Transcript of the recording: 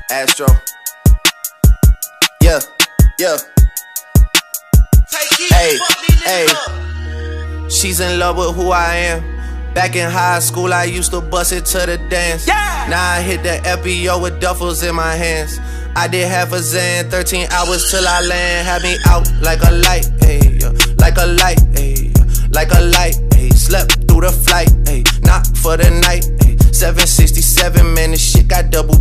Astro. Yeah, yeah. Hey, hey. She's in love with who I am. Back in high school, I used to bust it to the dance. Yeah. Now I hit the FBO with duffels in my hands. I did half a Zan, 13 hours till I land. Had me out like a light, ayy, like a light, ayy, like a light, ayy. Slept through the flight, ayy, not for the night, ayy. 767, man, this shit got double